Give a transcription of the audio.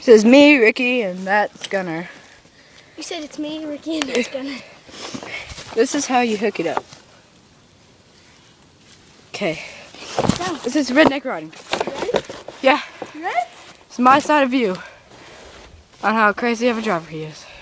This is me, Ricky, and that's Gunner. You said it's me, Ricky, and that's Gunner. This is how you hook it up. Okay. This is Redneck Riding. You ready? Yeah. You ready? It's my side of view on how crazy of a driver he is.